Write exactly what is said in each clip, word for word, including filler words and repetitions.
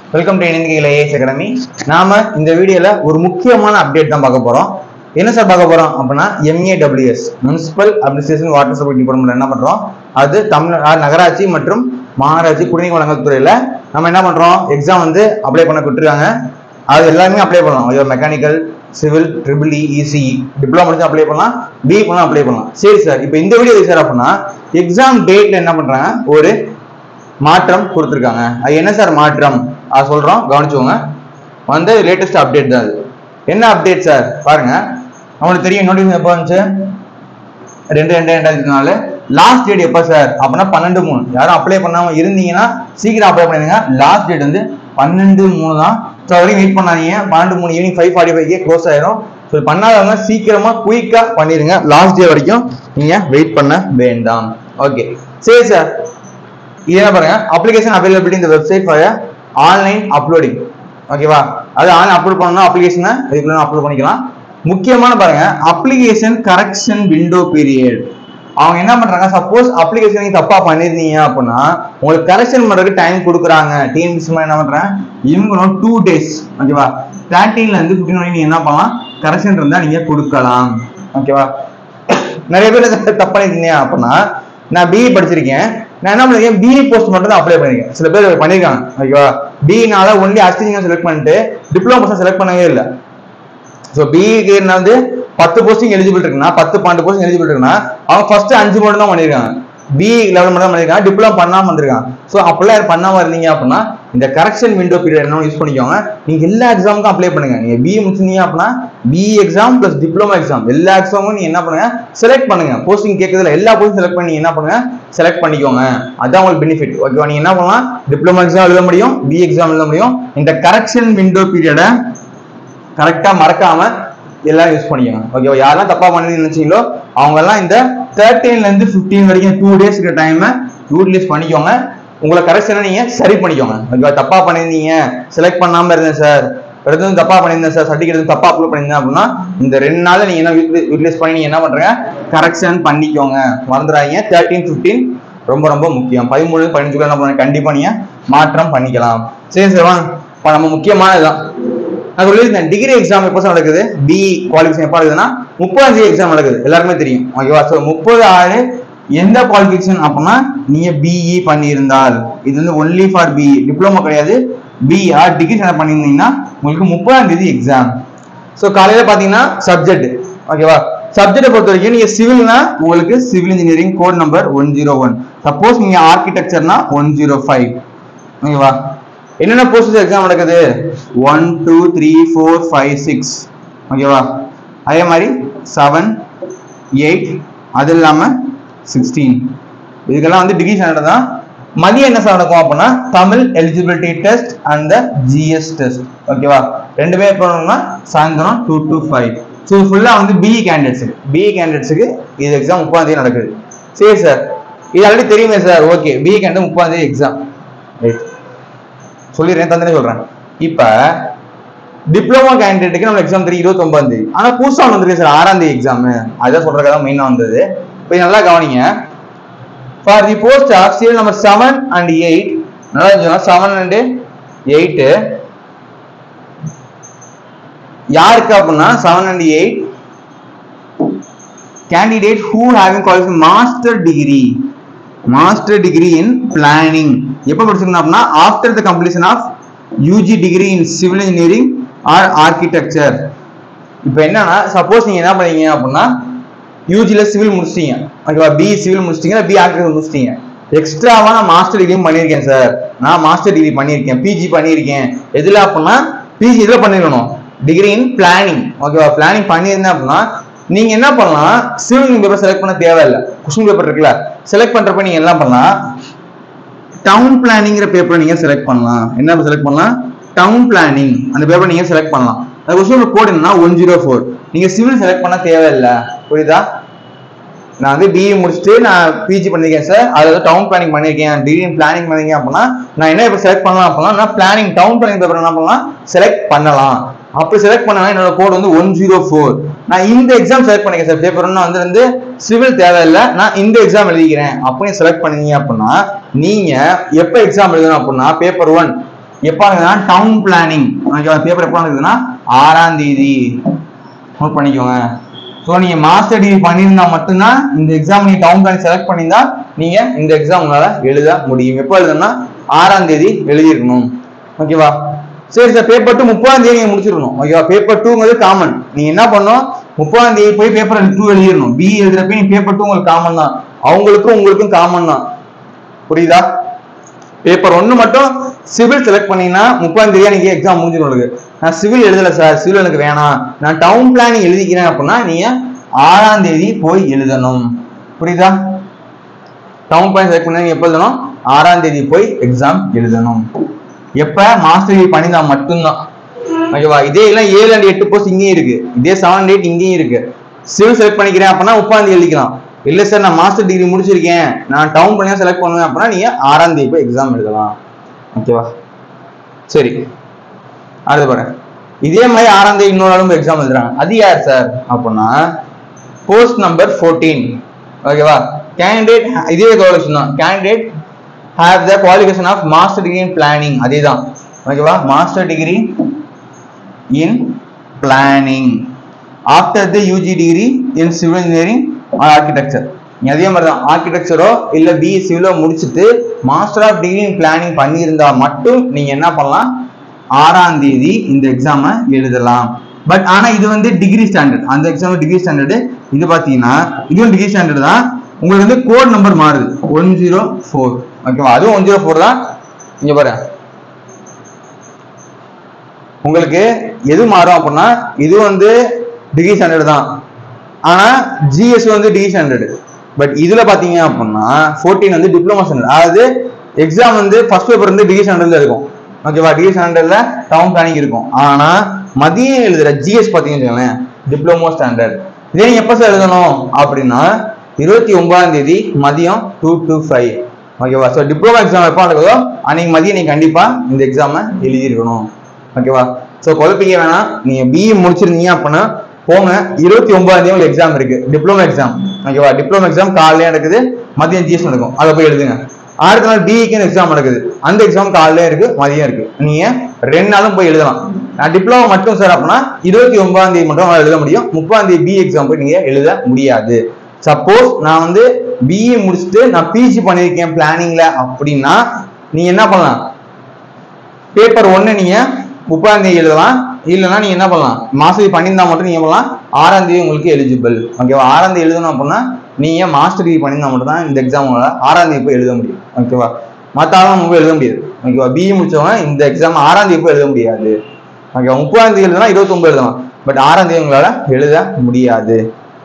Welcome to Indian IAS academy. நாம இந்த வீடியோல ஒரு முக்கியமான அப்டேட் தான் பார்க்க போறோம். என்ன சார் பார்க்க போறோம் அப்படின்னா MAWS municipal administration water supply department என்ன பண்றோம், அது தமிழ்நாடு நகராட்சி மற்றும் மாநகராட்சி குடிநீர் வழங்கல் துறையில நம்ம என்ன பண்றோம், எக்ஸாம் வந்து அப்ளை பண்ண விட்டுருக்காங்க. அது எல்லாருமே அப்ளை பண்ணலாம். ஐயோ mechanical, civil, triple E, ECE, diploma முடிச்சு அப்ளை பண்ணலாம், பி பண்ணலாம் அப்ளை பண்ணலாம். சரி சார், இப்போ இந்த வீடியோ சார் அப்படின்னா எக்ஸாம் டேட்ல என்ன பண்றாங்க, ஒரு மாற்றம் கொடுத்துருக்காங்க. அது என்ன சார் மாற்றம் அது சொல்றோம், கவனிச்சுக்கோங்க. வந்து லேட்டஸ்ட் அப்டேட் தான் அது. என்ன அப்டேட் சார் பாருங்க. அவங்களுக்கு தெரியும் நோட்டிஃபிகேஷன் எப்போ வந்துச்சு, ரெண்டு ரெண்டு ரெண்டாயிரத்தி நாலு. லாஸ்ட் டேட் எப்போ சார் அப்படின்னா பன்னெண்டு மூணு. யாரும் அப்ளை பண்ணாம இருந்தீங்கன்னா சீக்கிரம் அப்ளை பண்ணிடுங்க. லாஸ்ட் டேட் வந்து பன்னெண்டு மூணு தான். ஸோ வரைக்கும் வெயிட் பண்ணாதீங்க. பன்னெண்டு மூணு ஈவினிங் ஃபைவ் ஃபார்ட்டி ஃபைவ்க்கே க்ளோஸ் ஆயிரும். ஸோ பண்ணாதவங்க சீக்கிரமா குயிக்கா பண்ணிடுங்க. லாஸ்ட் டே வரைக்கும் நீங்க வெயிட் பண்ண வேண்டாம். ஓகே சரி சார், இது என்ன பாருங்க, அப்ளிகேஷன் அவைலபிலிட்டி இந்த வெப்சைட் ஃபார் ஆன்லைன் அப்லோடிங். ஓகேவா, அது ஆன்லைன் அப்லோட் பண்ணணும். அப்ளிகேஷனை இதுக்குள்ள அப்லோட் பண்ணிக்கலாம். முக்கியமான பாருங்க, அப்ளிகேஷன் கரெக்ஷன் விண்டோ பீரியட். அவங்க என்ன பண்றாங்க, சப்போஸ் அப்ளிகேஷன் நீங்க தப்பா பண்ணிருந்தீங்க அப்படின்னா உங்களுக்கு கரெக்ஷன் பண்றதுக்கு டைம் கொடுக்குறாங்க. டிஎன்பிசி என்ன பண்றாங்க, இவங்களும் டூ டேஸ் ஓகேவா, தேர்ட்டீன்ல இருந்து பிப்டீன் வரைக்கும் நீங்க என்ன பண்ணலாம், கரெக்ஷன் இருந்தா நீங்க கொடுக்கலாம். ஓகேவா, நிறைய பேர் தப்பா பண்ணிருந்தீங்க அப்படின்னா, நான் பிஇ படிச்சிருக்கேன், நான் என்ன பண்ணிருக்கேன், பிஇ போஸ்ட் மட்டும் தான் அப்ளை பண்ணிருக்கேன். சில பேர் பண்ணிருக்காங்க. ஓகேவா, பிஇனால ஒன்லி அசிஸ்டன்ட் செலக்ட் பண்ணிட்டு டிப்ளமோ செலக்ட் பண்ணவே இல்லை. ஸோ பிஇக்கு வந்து பத்து போஸ்டிங் எலிஜிபிள் இருக்குன்னா, பத்து பன்னெண்டு போஸ்டிங் எலிஜிபிள் இருக்குன்னா அவங்க ஃபர்ஸ்ட் அஞ்சு மட்டும் தான் பண்ணிருக்காங்க. பிஇ லெவல் மட்டும் தான் பண்ணிருக்காங்க, டிப்ளமோ பண்ணாம வந்திருக்காங்க. ஸோ அப்பெல்லாம் பண்ணாம இருந்தீங்க அப்படின்னா இந்த கரெக்ஷன் விண்டோ பீரியட் என்ன யூஸ் பண்ணிக்கோங்க. நீங்க எல்லா எக்ஸாமுக்கும் அப்ளை பண்ணுங்க. நீங்க பிஇ முடிச்சிருந்தீங்க அப்படின்னா BE exam plus diploma exam எல்லா எக்ஸாமும் நீங்க என்ன பண்ணுங்க, செலக்ட் பண்ணுங்க. போஸ்டிங் கேட்கறதுல எல்லா போஸ்டிங் செலக்ட் பண்ணி என்ன பண்ணுங்க, செலக்ட் பண்ணிக்கோங்க. அதான் உங்களுக்கு பெனிஃபிட். ஓகேவா, நீங்க என்ன பண்ணலாம், டிப்ளமோ எக்ஸாம் எழுத முடியும், பிஇ எக்ஸாம் எழுத முடியும். இந்த கரெக்ஷன் விண்டோ பீரியடை கரெக்டா மறக்காம எல்லாரும் யூஸ் பண்ணிக்கோங்க. ஓகேவா, யாரெல்லாம் தப்பா பண்ணி நினைச்சீங்களோ அவங்க எல்லாம் இந்த தேர்ட்டீன்ல இருந்து பிப்டீன் வரைக்கும் டூ டேஸ் டைம் யூட்டிலைஸ் பண்ணிக்கோங்க. உங்களை கரெக்ஷனை நீங்க சரி பண்ணிக்கோங்க. ஓகேவா, தப்பா பண்ணிருந்தீங்க, செலக்ட் பண்ணாம இருந்தேன் சார், எதுவும் தப்பா பண்ணியிருந்தேன் சார், சர்டிஃபிகேட் தப்பா அப்லோட் பண்ணியிருந்தேன் அப்படின்னா இந்த ரெண்டு நாள் நீங்க என்ன யூட்டிலைஸ் பண்ணி நீங்க என்ன பண்றீங்க, கரெக்ஷன் பண்ணிக்கோங்க. மறந்துடாதீங்க, தேர்ட்டீன் பிப்டீன் ரொம்ப ரொம்ப முக்கியம். பதிமூணு பதினஞ்சு என்ன பண்ணுங்க, கண்டிப்பா நீங்க மாற்றம் பண்ணிக்கலாம். சரி சார், வாங்க நம்ம முக்கியமானதுதான். நான் சொல்லியிருந்தேன் டிகிரி எக்ஸாம் எப்போ நடக்குது, பிஇ குவாலிஃபிகேஷன் எப்போ நடக்குதுன்னா முப்பதாம் தேதி எக்ஸாம் நடக்குது, எல்லாருமே தெரியும். ஓகேவா, ஸோ முப்பது ஆறு எந்த குவாலிஃபிகேஷன் அப்படின்னா நீங்க பிஇ பண்ணியிருந்தால், இது வந்து ஒன்லி ஃபார் பிஇ, டிப்ளமோ கிடையாது. பிஇ ஆர் டிகிரி பண்ணியிருந்தீங்கன்னா உங்களுக்கு முப்பதாம் தேதி எக்ஸாம். ஸோ காலையில பாத்தீங்கன்னா சப்ஜெக்ட். ஓகேவா, சப்ஜெக்டை பொறுத்த வரைக்கும் நீங்க சிவில்னா உங்களுக்கு civil engineering code number one zero one. Suppose நீங்க ஆர்கிடெக்சர்னா ஒன் ஜீரோ ஃபைவ். ஓகேவா, என்னென்ன போஸ்ட் எக்ஸாம் நடக்குது, one two three four five six. ஓகேவா, அதே மாதிரி செவன் எயிட், அது இல்லாம சிக்ஸ்டீன். இதுக்கெல்லாம் வந்து டிகிரி ஸ்டாண்டர்ட் தான். மதியம் என்ன சார் நடக்கும் அப்படின்னா Tamil eligibility test and GS test. ஓகேவா, ரெண்டு பேர் பண்ணணும்னா சாயந்தரம் டூ டு ஃபைவ். ஸோ ஃபுல்லா வந்து பிஇ கேண்டிடேட்ஸுக்கு பிஇ கேண்டிடேட்ஸுக்கு இது எக்ஸாம் முப்பதாம் தேதி நடக்குது. சரி சார், இது ஆல்ரெடி தெரியுமே சார். ஓகே, பிஇ கேண்டிடேட் முப்பதாம் தேதி எக்ஸாம் ரைட் சொல்லிடுறேன், தந்தனே சொல்றேன். இப்ப டிப்ளமோ கேண்டிடேட்டுக்கு நம்ம எக்ஸாம் தெரியும் இருபத்தி ஒன்பதாம் தேதி. ஆனா புதுசா வந்துருக்கு சார் ஆறாம் தேதி எக்ஸாம். அதான் சொல்றதுக்காக மெயினா வந்தது. இப்போ நல்லா கவனிங்க. For the post of serial number seven and eight, நல்லா இருந்துச்சுன்னா செவன் அண்ட் எயிட் யாருக்கு அப்படின்னா seven and eight candidate who having qualification master degree master degree in planning. எப்போ படிச்சிருக்கணும் அப்படின்னா after the completion of UG degree in civil engineering or architecture. இப்போ என்னன்னா suppose நீங்க என்ன பண்ணீங்க அப்படின்னா யூஜில சிவில் முடிச்சிட்டீங்க. ஓகேவா, பி சிவில் முடிச்சிட்டீங்க, பி ஆர்கிடெக்சர் முடிச்சிட்டீங்க. எக்ஸ்ட்ராவா நான் மாஸ்டர் டிகிரி பண்ணியிருக்கேன் சார், நான் மாஸ்டர் டிகிரி பண்ணியிருக்கேன், பிஜி பண்ணியிருக்கேன். எதுல அப்படின்னா பிஜி இதுல பண்ணிருக்கணும், டிகிரி இன் பிளானிங். ஓகேவா, பிளானிங் பண்ணியிருந்தேன் அப்படின்னா நீங்க என்ன பண்ணலாம், சிவில் பேப்பர் செலக்ட் பண்ண தேவையில்லை. கொஸ்டின் பேப்பர் இருக்குல்ல, செலக்ட் பண்றப்ப நீங்க என்ன பண்ணலாம், டவுன் பிளானிங்கிற பேப்பர் நீங்க செலக்ட் பண்ணலாம். என்ன செலக்ட் பண்ணலாம், டவுன் பிளானிங் அந்த பேப்பர் நீங்க செலக்ட் பண்ணலாம். அந்த கொஸ்டின் கோட் என்னன்னா ஒன் ஜீரோ ஃபோர். நீங்க சிவில் செலக்ட் பண்ண தேவையில்லை. புரியுதா, நான் வந்து பிஇ முடிச்சுட்டு நான் பிஜி பண்ணிருக்கேன் சார், அதாவது டவுன் பிளானிங் பண்ணிருக்கேன், டிகிரி பிளானிங் பண்ணிருக்கேன் அப்படின்னா நான் என்ன பேப்பர் செலக்ட் பண்ணலாம் அப்படின்னா நான் பிளானிங் டவுன் பிளானிங் பேப்பர் என்ன பண்ணலாம், செலக்ட் பண்ணலாம். அப்படி செலக்ட் பண்ணா என்னோட கோட் வந்து ஒன் ஜீரோ ஃபோர். நான் இந்த எக்ஸாம் செலக்ட் பண்ணிக்கிறேன் சார், பேப்பர் வந்து வந்து சிவில் தேவையில்லை, நான் இந்த எக்ஸாம் எழுதிக்கிறேன் அப்படின்னு செலக்ட் பண்ணீங்க அப்படின்னா நீங்க எப்ப எக்ஸாம் எழுதணும் அப்படின்னா பேப்பர் ஒன் எப்போ இருக்குதுன்னா டவுன் பிளானிங் ஓகேவா பேப்பர் எப்போ இருக்குதுன்னா ஆறாம் தேதி நோட் பண்ணிக்கோங்க. ஸோ நீங்கள் மாஸ்டர் டிகிரி பண்ணியிருந்தா மட்டும்தான் இந்த எக்ஸாம் நீங்கள் டவுன் பிளானிங் செலக்ட் பண்ணியிருந்தா நீங்கள் இந்த எக்ஸாம் உங்களால் எழுத முடியும். எப்போ எழுதுனா ஆறாம் தேதி எழுதிருக்கணும் ஓகேவா. சரி சார் பேப்பர் டூ முப்பதாம் தேதி நீங்க முடிச்சிடணும் ஓகேவா. பேப்பர் டூங்கிறது காமன். நீங்க என்ன பண்ணணும் முப்பதாம் தேதி போய் பேப்பர் டூ எழுதிடணும். பி எழுதுறப்ப நீங்க பேப்பர் டூ உங்களுக்கு காமன் தான், அவங்களுக்கும் உங்களுக்கும் காமன் தான். புரியுதா? பேப்பர் ஒன்னு மட்டும் சிவில் செலக்ட் பண்ணீங்கன்னா முப்பதாம் தேதியா நீங்க எக்ஸாம் முடிஞ்சிடும் உங்களுக்கு. நான் சிவில் எழுதல சார், சிவில் எனக்கு வேணாம், நான் டவுன் பிளானிங் எழுதிக்கிறேன் அப்படின்னா நீங்க ஆறாம் தேதி போய் எழுதணும். புரியுதா? டவுன் பிளான் செலக்ட் பண்ணி எப்ப எழுதணும்? ஆறாம் தேதி போய் எக்ஸாம் எழுதணும். எப்ப மாஸ்டர் டிகிரி பண்ணியிருந்தா மட்டும்தான் ஓகேவா. இதே எல்லாம் ஏழு அண்ட் எட்டு போஸ்ட் இங்கேயும் இருக்கு, இதே செவன் அண்ட் எயிட் இங்கேயும் இருக்கு. சிவில் செலக்ட் பண்ணிக்கிறேன் அப்படின்னா முப்பதாம் தேதி எழுதிக்கலாம். இல்ல சார் நான் மாஸ்டர் டிகிரி முடிச்சிருக்கேன், நான் டவுன் பிளான் செலக்ட் பண்ணுவேன் அப்படின்னா நீங்க ஆறாம் தேதி போய் எக்ஸாம் எழுதலாம் ஓகேவா. சரி அடுத்து பாருங்க, இதே மாதிரி ஆறாம் தேதி இன்னொரு ஆளும் எக்ஸாம் எழுதுறாங்க. அது யார் சார் அப்படின்னா போஸ்ட் நம்பர் ஃபோர்டீன் ஓகேவா. கேண்டிடேட் இதே கவனிச்சு தான், candidate have the qualification of master degree in planning. அதேதான் ஓகேவா, master degree in planning after the U G degree in civil engineering or architecture. அதே மாதிரி தான் ஆர்கிடெக்சரோ இல்ல பி சிவிலோ முடிச்சுட்டு master of degree in planning பண்ணியிருந்தா மட்டும் நீங்க என்ன பண்ணலாம், ஆறாம் தேதி இந்த எக்ஸாமை எழுதலாம். பட் ஆனா இது வந்து டிகிரி ஸ்டாண்டர்ட், அந்த எக்ஸாம் டிகிரி ஸ்டாண்டர்டு. இது பாத்தீங்கன்னா இதுவும் டிகிரி ஸ்டாண்டர்ட் தான், உங்களுக்கு வந்து கோட் நம்பர் மாறுது ஒன் ஜீரோ ஃபோர் ஓகேவா. அதுவும் ஒன் ஜீரோ ஃபோர் தான். இங்க பாரு உங்களுக்கு எது மாறும் அப்படின்னா இது வந்து டிகிரி ஸ்டாண்டர்ட் தான், ஆனா ஜிஎஸ் வந்து டிகிரி ஸ்டாண்டர்டு. பட் இதுல பாத்தீங்க அப்படின்னா ஃபோர்டீன் வந்து டிப்ளமோ ஸ்டாண்டர்ட். அதாவது எக்ஸாம் வந்து ஃபர்ஸ்ட் பேப்பர் வந்து டிகிரி ஸ்டாண்டர்ட்ல இருக்கும் ஓகேவா, டிகிரி ஸ்டாண்டர்ட்ல டவுன் பிளானிங் இருக்கும். ஆனா மதியம் எழுதுற ஜிஎஸ் பாத்தீங்கன்னா டிப்ளமோ ஸ்டாண்டர்ட். இதே நீங்க எப்ப சார் எழுதணும் அப்படின்னா இருபத்தி ஒன்பதாம் தேதி மதியம் டூ டு ஃபைவ் ஓகேவா. ஸோ டிப்ளமோ எக்ஸாம் எப்போ நடக்குதோ அன்னைக்கு மதியம் நீங்க கண்டிப்பா இந்த எக்ஸாமை எழுதிருக்கணும் ஓகேவா. ஸோ குழப்பிக்க வேணாம், நீங்க பிஇ முடிச்சிருந்தீங்க அப்படின்னா போங்க, இருபத்தி ஒன்பதாம் தேதி உங்களுக்கு எக்ஸாம் இருக்கு டிப்ளமோ எக்ஸாம் ஓகேவா. டிப்ளமோ எக்ஸாம் காலையில நடக்குது, மதியம் ஜிஎஸ் நடக்கும், அதை போய் எழுதுங்க. அடுத்த நாள் பிஇக்கு எக்ஸாம் நடக்குது, அந்த எக்ஸாம் காலையில இருக்கு மதியம் இருக்கு, நீங்க ரெண்டு நாளும் போய் எழுதலாம். நான் டிப்ளமோ மட்டும் சார் அப்படின்னா இருபத்தி ஒன்பதாம் தேதி மட்டும் எழுத முடியும், முப்பதாம் தேதி பி எக்ஸாம் போய் நீங்க எழுத முடியாது. சப்போஸ் நான் வந்து பிஇ முடிச்சுட்டு நான் பிஜி பண்ணிருக்கேன் பிளானிங்ல அப்படின்னா நீங்க என்ன பண்ணலாம், பேப்பர் ஒன்னு நீங்க முப்பதாம் தேதி எழுதலாம். இல்லைன்னா நீங்க என்ன பண்ணலாம், மாஸ்டர் பண்ணியிருந்தா மட்டும் நீங்க பண்ணலாம், ஆறாம் தேதி உங்களுக்கு எலிஜிபிள் ஓகேவா. ஆறாம் தேதி எழுதணும் அப்படின்னா நீங்க மாஸ்டர் டிகிரி பண்ணியிருந்தா மட்டும் தான் இந்த எக்ஸாம் ஆறாம் தேதி போய் எழுத முடியும் ஓகேவா. மற்றாலும் போய் எழுத முடியாது ஓகேவா. பிஇ முடிச்சவங்க இந்த எக்ஸாம் ஆறாம் தேதி போய் எழுத முடியாது ஓகேவா. முப்பதாம் தேதி எழுதலாம், இருபத்தி ஒன்பது எழுதலாம், பட் ஆறாம் தேதி உங்களால எழுத முடியாது.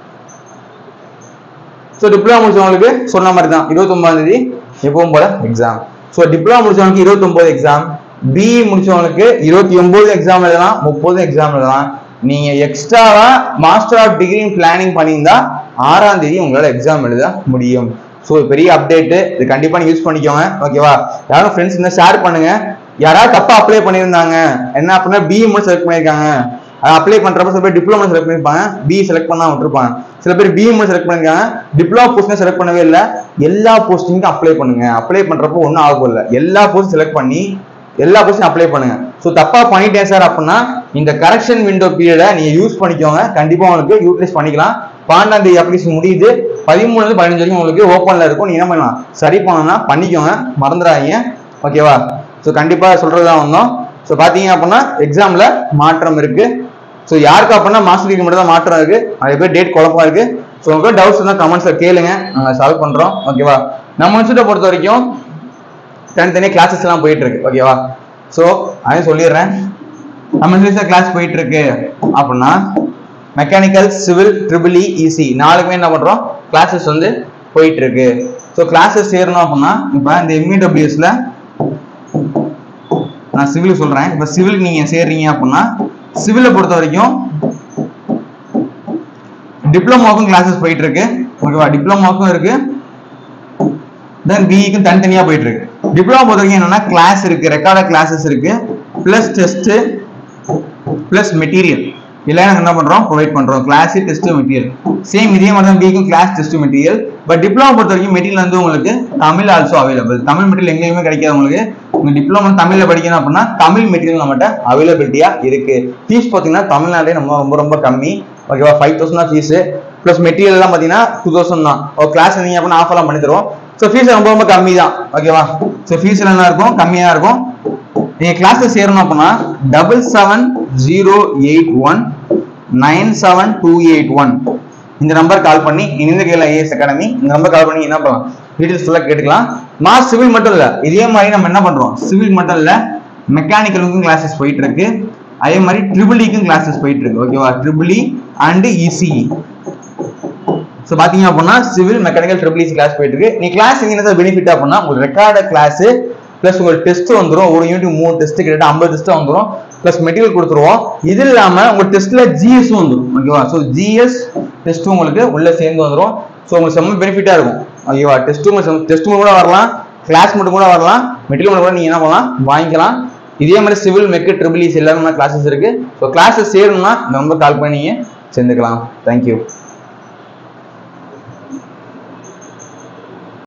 ஸோ டிப்ளமா முடிச்சவங்களுக்கு சொன்ன மாதிரி தான் இருபத்தி ஒன்பதாம் தேதி எப்பவும் போல எக்ஸாம். ஸோ டிப்ளமா முடிச்சவங்களுக்கு இருபத்தி ஒன்பது எக்ஸாம், பிஇ முடிச்சவங்களுக்கு இருபத்தி ஒன்பது எக்ஸாம் எழுதலாம், முப்பது எக்ஸாம் எழுதலாம். நீங்க எக்ஸ்ட்ராவா master of degree in planning பண்ணியிருந்தா ஆறாம் தேதி உங்களால எக்ஸாம் எழுத முடியும். ஸோ பெரிய அப்டேட், இது கண்டிப்பா நீங்க யூஸ் பண்ணிக்கோங்க ஓகேவா. யாரும் ஃப்ரெண்ட்ஸ் இருந்தா ஷேர் பண்ணுங்க. யாராவது தப்பா அப்ளை பண்ணியிருந்தாங்க என்ன அப்படின்னா பிஇ மட்டும் செலக்ட் பண்ணியிருக்காங்க, அதை அப்ளை பண்றப்ப சில பேர் டிப்ளமோ செலக்ட் பண்ணிருப்பாங்க, பி செலக்ட் பண்ணா விட்டுருப்பாங்க. சில பேர் பிஇ மட்டும் செலக்ட் பண்ணிருக்காங்க, டிப்ளமோ போஸ்ட் செலக்ட் பண்ணவே இல்லை. எல்லா போஸ்டிங்கும் அப்ளை பண்ணுங்க. அப்ளை பண்றப்போ ஒன்றும் ஆகும் இல்லை, எல்லா போஸ்ட் செலக்ட் பண்ணி எல்லா போஸ்டும் அப்ளை பண்ணுங்க. ஸோ தப்பா பண்ணிட்டேன் சார் அப்படின்னா இந்த கரெக்ஷன் விண்டோ பீரியடை நீங்க யூஸ் பண்ணிக்கோங்க, கண்டிப்பா உங்களுக்கு யூட்டிலைஸ் பண்ணிக்கலாம். பன்னெண்டாம் தேதி அப்ளிகேஷன் முடியுது, பதிமூணுல இருந்து பதினஞ்சு வரைக்கும் உங்களுக்கு ஓப்பன்ல இருக்கும். நீங்க என்ன பண்ணலாம், சரி பண்ணணும்னா பண்ணிக்கோங்க, மறந்துடாதீங்க ஓகேவா. ஸோ கண்டிப்பா சொல்றதுதான் வந்தோம். ஸோ பாத்தீங்க அப்படின்னா எக்ஸாம்ல மாற்றம் இருக்கு. ஸோ யாருக்கு அப்படின்னா மாஸ்டர் டிகிரி மட்டும் தான் மாற்றம் இருக்கு, நிறைய பேர் டேட் குழப்பம் இருக்கு. ஸோ உங்களுக்கு டவுட்ஸ் இருந்தால் கமெண்ட்ஸ்ல கேளுங்க, நாங்கள் சால்வ் பண்றோம் ஓகேவா. நம்ம இன்ஸ்டியூட்டை பொறுத்த வரைக்கும் தனித்தனியாக கிளாஸஸ் எல்லாம் போயிட்டு இருக்கு ஓகேவா. ஸோ அதையும் சொல்லிடுறேன், நம்ம இன்ஸ்டியூட்ல கிளாஸ் போயிட்டு இருக்கு அப்படின்னா mechanical, civil, triple E, EC நாலுக்குமே என்ன பண்றோம், கிளாஸஸ் வந்து போயிட்டு இருக்கு. ஸோ கிளாஸஸ் சேரணும் அப்படின்னா இப்போ இந்த எம்இடபிள்யூஎஸ்ல நான் சிவில் சொல்றேன். இப்போ சிவில் நீங்க சேர்றீங்க அப்படின்னா சிவிலை பொறுத்த வரைக்கும் டிப்ளமோக்கும் கிளாஸஸ் போயிட்டு இருக்கு ஓகேவா. டிப்ளமோக்கும் இருக்கு, தென் பிஇக்கும் தனித்தனியா போயிட்டு இருக்கு. டிப்ளமோ பொறுத்த வரைக்கும் என்னன்னா கிளாஸ் இருக்கு, ரெக்கார்ட் கிளாஸஸ் இருக்கு, பிளஸ் டெஸ்ட் பிளஸ் மெட்டீரியல் இல்லை நாங்கள் என்ன பண்ணுறோம் ப்ரொவைட் பண்ணுறோம் கிளாஸ் டெஸ்ட் மெட்டீரியல். சேம் இதே மாதிரி தான் பிக்கும் class test material. But diploma பொறுத்த வரைக்கும் மெட்டீரியல் வந்து உங்களுக்கு Tamil also available. Tamil material எங்கேயுமே கிடைக்காது உங்களுக்கு. உங்க டிப்ளமோ தமிழ்ல படிக்கணும் அப்படின்னா தமிழ் மெட்டீரியல் நம்மகிட்ட அவைலபிலிட்டியா இருக்கு. ஃபீஸ் பார்த்தீங்கன்னா தமிழ்நாட்டிலே நம்ம ரொம்ப ரொம்ப கம்மி. ஓகேவா, ஃபைவ் தௌசண்ட் தான் ஃபீஸ். ப்ளஸ் மெட்டீரியல் எல்லாம் பார்த்தீங்கன்னா டூ தௌசண்ட் தான். ஒரு கிளாஸ் நீங்க அப்படின்னா ஆஃபர் எல்லாம் பண்ணி தருவோம். ஸோ ஃபீஸ் ரொம்ப ரொம்ப கம்மி தான். ஓகேவா, ஸோ ஃபீஸ் என்ன இருக்கும், கம்மியாக இருக்கும். நீங்க கிளாஸ்ல சேரணும் அப்படின்னா double seven zero eight one nine seven two eight one இந்த நம்பர் கால் பண்ணி இந்த கேள்வி ஐஏஎஸ் அகாடமி இந்த நம்பர் கால் பண்ணி என்ன பண்ணலாம், டீடைல்ஸ் ஃபுல்லாக கேட்டுக்கலாம். மாஸ் சிவில் மட்டும் இல்லை, இதே மாதிரி நம்ம என்ன பண்றோம், சிவில் மட்டும் இல்லை மெக்கானிக்கலுக்கும் கிளாஸஸ் போயிட்டு இருக்கு. அதே மாதிரி ட்ரிபிள்இக்கும் கிளாஸஸ் போயிட்டு இருக்கு. ஓகேவா, ட்ரிபிள்இ அண்ட் இசிஇ. ஸோ பார்த்தீங்க அப்படின்னா civil mechanical triple EC class போயிட்டு இருக்கு. நீ கிளாஸ் என்ன பெனிஃபிட் அப்படின்னா உங்களுக்கு ரெக்கார்டு கிளாஸ் பிளஸ் உங்களுக்கு டெஸ்ட் வந்துடும். ஒரு யூனிட் மூணு டெஸ்ட் கிட்ட ஐம்பது டெஸ்ட் வந்துடும். பிளஸ் மெட்டீரியல் கொடுத்துருவோம். இது இல்லாம உங்க டெஸ்ட்ல ஜிஎஸ் வந்துடும். ஓகேவா, ஸோ ஜிஎஸ் டெஸ்ட் உங்களுக்கு உள்ள சேர்ந்து வந்துடும். ஸோ உங்களுக்கு செம்ம பெனிஃபிட்டா இருக்கும். ஓகேவா, டெஸ்ட் டெஸ்ட் கூட வரலாம், கிளாஸ் மட்டும் கூட வரலாம், மெட்டீரியல் மட்டும் கூட நீங்க என்ன பண்ணலாம் வாங்கிக்கலாம். இதே மாதிரி சிவில் மெக்கு ட்ரிபிள் இசி எல்லாமே கிளாஸஸ் இருக்கு. ஸோ கிளாஸஸ் சேரணும்னா இந்த நம்பர் கால் பண்ணி நீங்க சேர்ந்துக்கலாம். தேங்க்யூ.